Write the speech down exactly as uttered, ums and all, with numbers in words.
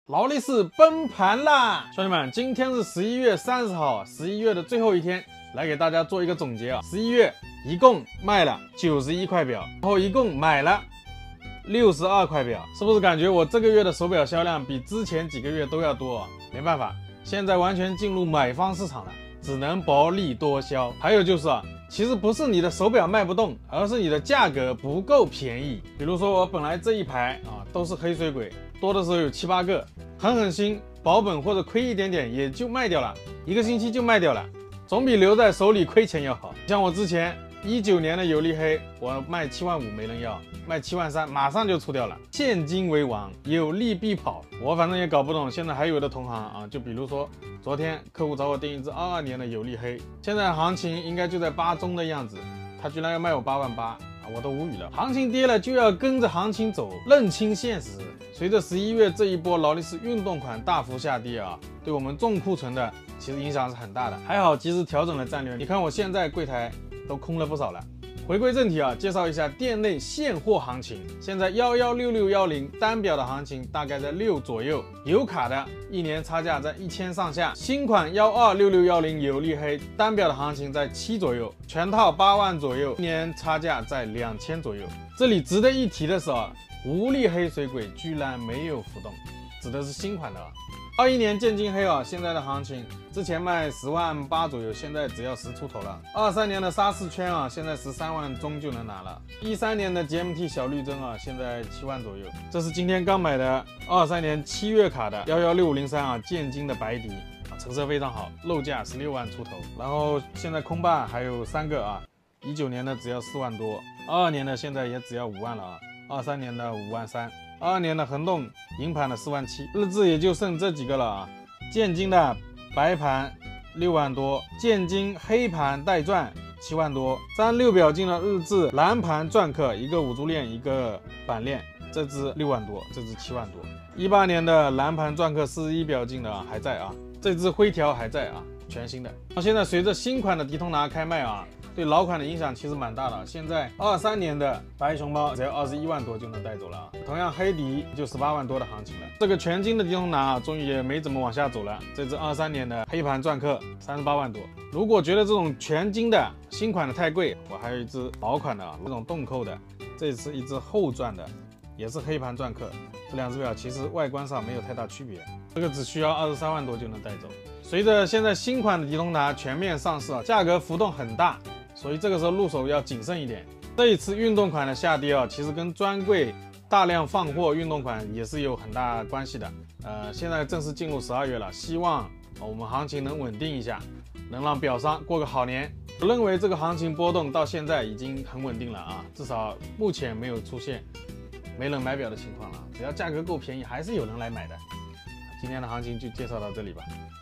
劳力士崩盘啦！兄弟们，今天是十一月三十号，十一月的最后一天，来给大家做一个总结啊。十一月一共卖了九十一块表，然后一共买了六十二块表，是不是感觉我这个月的手表销量比之前几个月都要多啊？没办法，现在完全进入买方市场了，只能薄利多销。还有就是啊，其实不是你的手表卖不动，而是你的价格不够便宜。比如说我本来这一排啊都是黑水鬼，多的时候有七八个，狠狠心保本或者亏一点点也就卖掉了，一个星期就卖掉了，总比留在手里亏钱要好。像我之前一九年的有利黑，我卖七万五没人要，卖七万三马上就出掉了。现金为王，有利必跑。我反正也搞不懂，现在还有的同行啊，就比如说昨天客户找我订一只二二年的有利黑，现在行情应该就在八中的样子，他居然要卖我八万八啊，我都无语了。行情跌了就要跟着行情走，认清现实。随着十一月这一波劳力士运动款大幅下跌啊，对我们重库存的其实影响是很大的。还好及时调整了战略，你看我现在柜台都空了不少了。回归正题啊，介绍一下店内现货行情。现在一一六六一零单表的行情大概在六左右，有卡的一年差价在一千上下。新款一二六六一零有利黑单表的行情在七左右，全套八万左右，一年差价在两千左右。这里值得一提的是啊，无力黑水鬼居然没有浮动，指的是新款的啊。二一年渐金黑啊，现在的行情之前卖十万八左右，现在只要十出头了。二三年的沙士圈啊，现在十三万中就能拿了。一三年的 G M T 小绿针啊，现在七万左右。这是今天刚买的二三年七月卡的一一六五零三啊，渐金的白底啊，成色非常好，漏价十六万出头。然后现在空霸还有三个啊，一九年的只要四万多，二二年的现在也只要五万了啊，二三年的五万三。二二年的恒动银盘的四万七，日志也就剩这几个了啊。渐金的白盘六万多，渐金黑盘带钻七万多，三六表金的日志蓝盘钻刻，一个五珠链一个板链，这只六万多，这只七万多。一八年的蓝盘钻刻四十一表金的啊还在啊，这只灰条还在啊，全新的。现在随着新款的迪通拿开卖啊，对老款的影响其实蛮大的。现在二三年的白熊猫只要二十一万多就能带走了啊，同样黑底就十八万多的行情了。这个全金的迪通拿啊，终于也没怎么往下走了。这只二三年的黑盘钻刻三十八万多。如果觉得这种全金的新款的太贵，我还有一只老款的啊，这种洞扣的，这是一只后钻的，也是黑盘钻刻。这两只表其实外观上没有太大区别，这个只需要二十三万多就能带走。随着现在新款的迪通拿全面上市啊，价格浮动很大。所以这个时候入手要谨慎一点。这一次运动款的下跌啊，其实跟专柜大量放货运动款也是有很大关系的。呃，现在正式进入十二月了，希望我们行情能稳定一下，能让表商过个好年。我认为这个行情波动到现在已经很稳定了啊，至少目前没有出现没人买表的情况了。只要价格够便宜，还是有人来买的。今天的行情就介绍到这里吧。